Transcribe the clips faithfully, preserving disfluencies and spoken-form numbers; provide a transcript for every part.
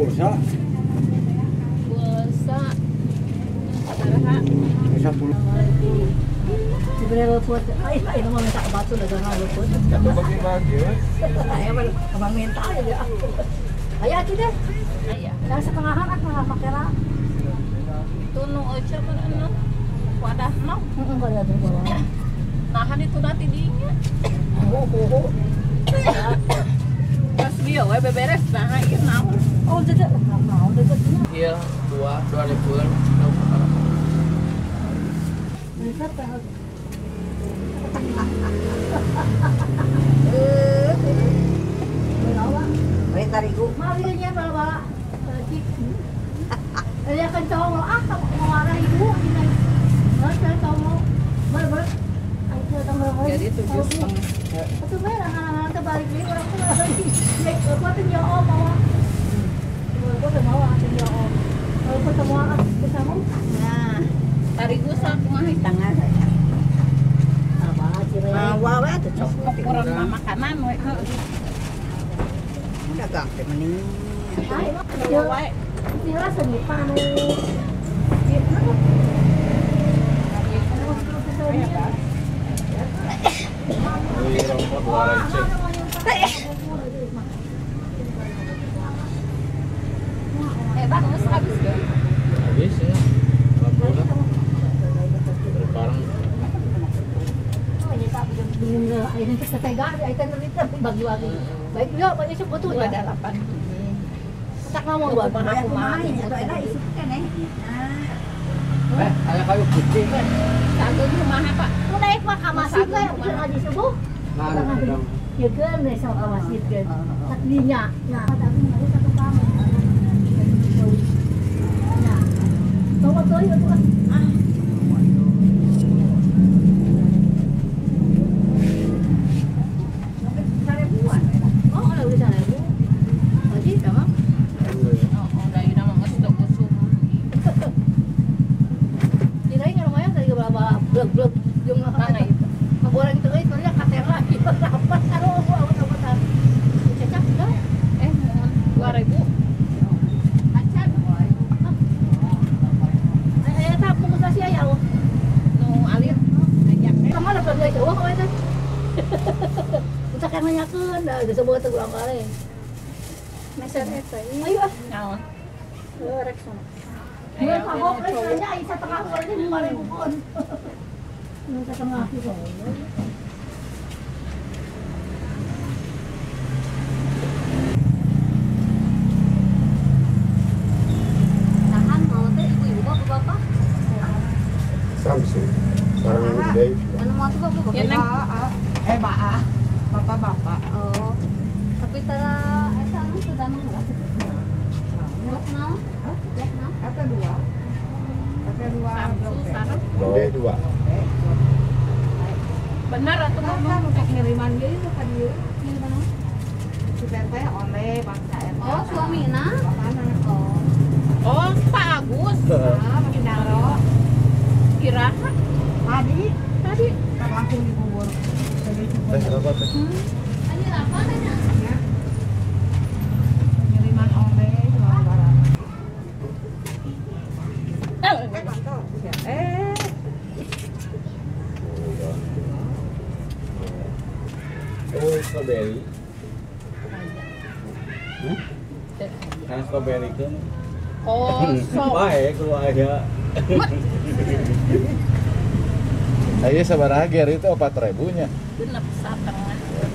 pulsa. Pulsa. Sabaraha. Bisa pulsa. Diberi luput. Ay, ay naman minta batu na gana luput. Satu bagi-bagi. Ay, abang minta aja. Ay, ati deh. Aya. Yang setengahan ah ngapakera. Tunong aja man ano. Wadah no. Heeh, kada ada bawa. Nahan itu nanti dinya. Oh, oh, oh. Pas dia we beberes nah ieu naon. Oh, jadi mau deketnya. Iya, dua, dua ribu an. Dekat tah. Eh, Berapa? Baik tariku. Marinya bala-bala. Cik. Dia kan cowok ah mau marah ibu ini. Nah, saya cowok. Ber-ber. Ayo datang berapa? Jadi tujuh setengah. Itu merah anak-anak terbalik ini orang tuh lagi. Nek aku tuh ya om mau. Aku tuh mau aku ya om. Kalau ketemu aku bersama. Nah, tarigu sa kumaha tangan. Apa sih? Nah, wae atuh cok. Ukuran makanan we. Dagang teh mending. Ayo, Wae. Tira seni panu. Ini rokok dua receh. Eh, bagus habis deh. Habis ya. Laporan. Berbarang. Ini kita pegang, kita nerita bagi-bagi. Baik juga, banyak sih betul Dua ya. delapan. Tak ngomong buat Kumaha Aku kumaha. main atau ada isu keneh. Eh, kayak kayu putih kan? Satu kumaha Pak? Mau naik mah kamasih kan, bisa ngaji subuh. Nah, Tengah udah. ya kan, nih sama kamasih kan. Takdinya, nah tapi nggak satu kamu. Nah, bawa tuh itu kan. Ah, oh ada di sana ibu. Ngaji sama. Oh, oh, dari nama mas dok kusum. Kirain kan lumayan tadi berapa blok-blok yung Mana itu? Kaburan itu eh soalnya kater lagi. Rapat aduh aku aku rapat. Cecak enggak? Eh, dua ribu. Acan. Eh tak pengusaha sih ya. Nu alir. Ajak. Kamu ada berdua itu kok itu. Kita kan nanyakeun da disebut teh ulang kali. Meser eta. Ayo ah. Naon? Eh, rek sana. Ayo, Mun kagok ayo, eh cowok. hanya ai setengah bulan ini lima ribu pun. Mun setengah gitu. Tahan mau teh ibu-ibu bapak bapak. Samsung. Sekarang Dave. Anu mau tuh bapak Ya, Neng. Eh, Mbak. Bapak-bapak. Oh. Tapi tara eta anu sudah mengelas. Ngelak naon? Ngelak naon? Kata dua. Kata dua. Samsu sarap. Dua dua. Benar atuh ngomong. Kan untuk ngiriman dia itu kan dia. Ini mana? Si teteh oleh bangsa eta. Oh, suamina. Bapana. Oh. Oh, Pak Agus. Ah, makin daro. Kiraha Tadi tadi. kan langsung dibubur. Jadi Teh berapa teh? Ini apa tanya? ngiriman oleh jual barang. Eh, Eh, mantap. Eh, Oh, strawberry. Hmm? Kan strawberry kan. Oh, so. Baik kalau aya. Ayo sabaraha ger itu empat ribunya. Genep satengah.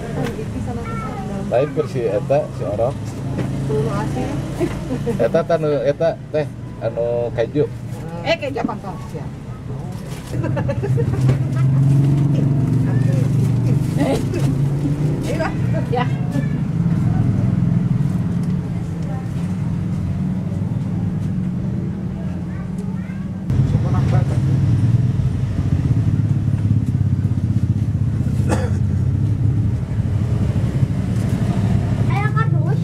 Lain versi eta si orok. tulu aja. Eta tanu eta teh anu keju. Eh, kayak Ya kontol ya. Iya. Ya. Sukunak banget. Ayah kardus.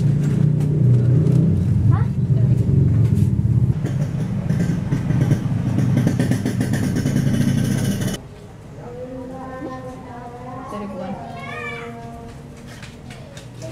Hah? Seribuan.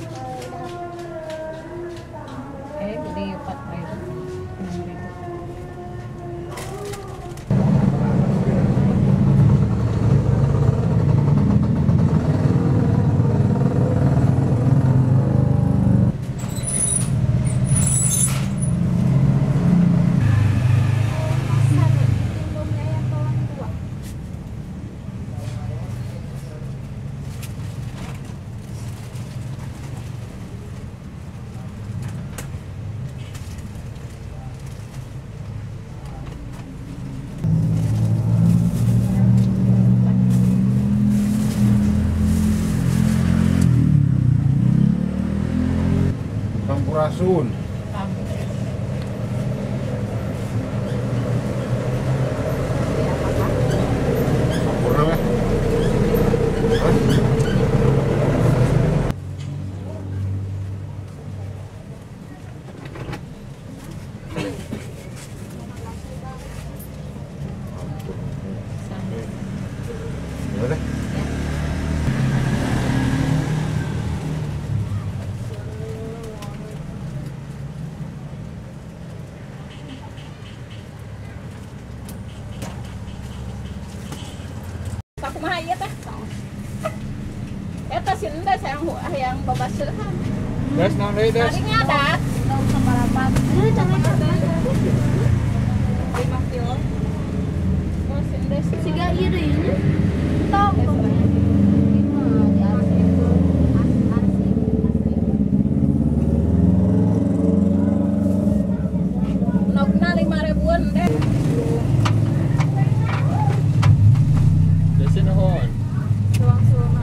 Sun. Sampurna lah. Ya udah. Aku mah iya teh. Eta sinda sayang yang babaseuhan. Des naon deui des? Hari ngadat. Tahu sabaraha. Ini jangan lima kilo. Oh sinda siga iring. Tong. Nokna lima ribuan deh. Desi naon? Suang-suangan.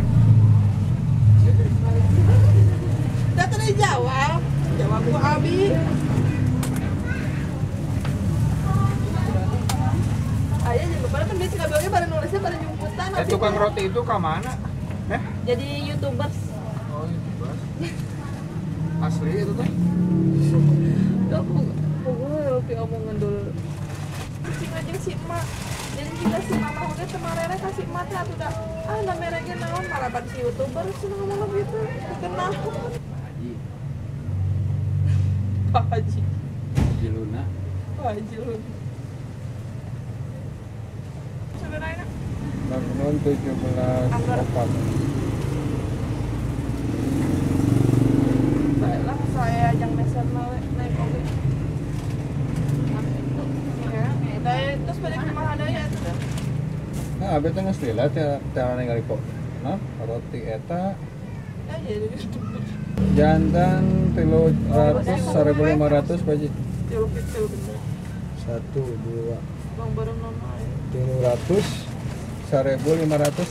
Datang dari Jawa. Jawa ku Abi. Ayah juga pada kan dia sih kabarnya pada nulisnya pada jemputan. Eh, tukang roti itu ke mana? Eh? Jadi YouTubers. Oh, itu bos. Asli itu teh. Aku gue roti omongan dulu. Si ngajeng si emak. Jadi juga si mama udah kemarin kasih emak teh atuh dah. Ah, na mereka naon malapan si YouTuber sih ngomong gitu. Kenal. Haji. Pak Haji. Haji Luna. Pak Haji lu. Sebenarnya Tahun tujuh belas empat. baiklah saya ajang meser naik naik oke. Ya, dari terus balik ke mana ya itu. Nah, abis itu nggak lihat ya, cara ningali kok. Nah, roti eta Ya jadi jantan tilu ratus, seribu lima ratus baji. Ciluk ciluk bener. Satu, dua, Bang bareng nama ya. tilu ratus, seribu lima ratus.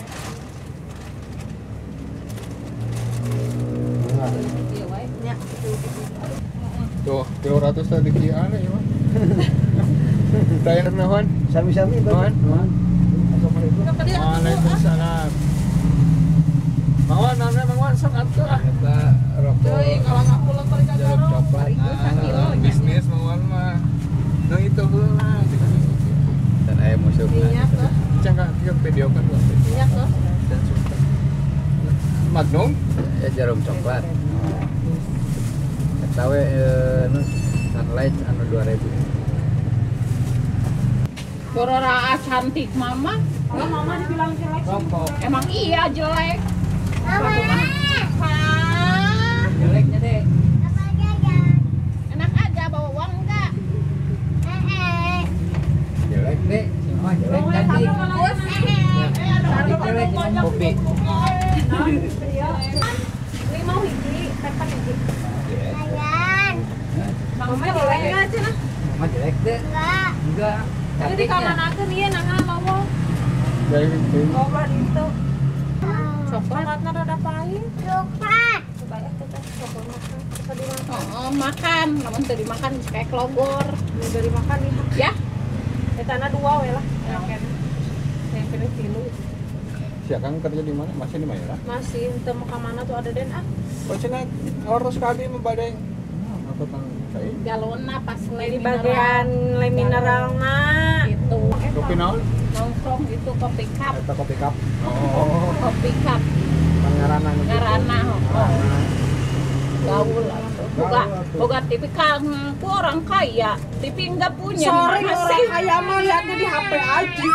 Iya wae. Nya ciluk ciluk. Tuh, tilu ratus tadi kian ya mah. Tanya naon? Sami-sami Naon? Naon? Kenapa dia atuh? Waalaikumsalam. Mawan, naon Mang Wan sok atuh ah. Eta rokok Deui kalau nggak pulang balik ke jalur Garut. coklat. Nah, bisnis Mang Wan mah. Nu itu heula. Dan aya musuh. Minyak lah, Cangga tiap video kan gua. minyak lah. Dan suka. Magnum? Ya jarum coklat. Eta we eh, nu sunlight anu dua ribu. Gorora cantik mama. Kalau mama dibilang jelek sih. Rokok. Emang iya jelek. Hah? Jeleknya deh. Enak aja bawa uang enggak? Jelek deh. Semua jelek cantik. Cantik jelek kopi. Ini mau hiji, pepat hiji. Mama jelek enggak cenah? Mama jelek deh. Enggak. Ini di kamar aku nih, nangan mau Jelek itu. ngobrol itu. Coklat. Coklatnya rada pahit. Coklat. Coba ya kita coklat makan. Bisa dimakan. Oh, makan, namun tadi makan kayak kelogor. Ini dari makan nih. Ya, Ya tanah dua we lah. Ya kan. Yang pilih tilu. Si Akang kerja di mana? Masih di Mayora? Masih ente mau ke mana tuh ada den ah. Oh, cenah harus kali membadai. Apa tang saya? galona pas Di bagian le mineralna. itu. Kopi naon? Nongkrong itu kopi cup, Eta kopi cup. Oh, kopi cup. pangarana nu. Garana, oh. Gaul lah. Boga, boga tipikal ku orang kaya, tapi enggak punya. Sorry Gimana orang sih? kaya mah lihatnya di H P aja.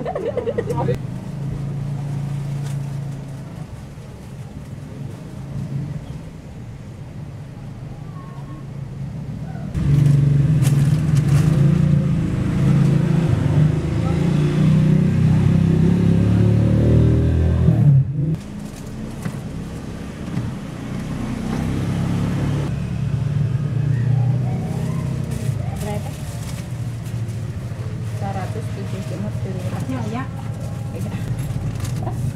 seratus tujuh puluh lima. Ya.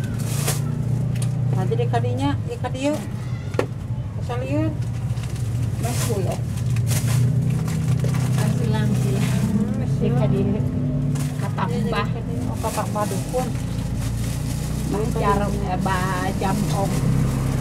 Nanti di kadinya, di kadieu. Asal ieu. Maskulok. Silang silang. Jika di katambah, katambah dukun. Cara eh, jam om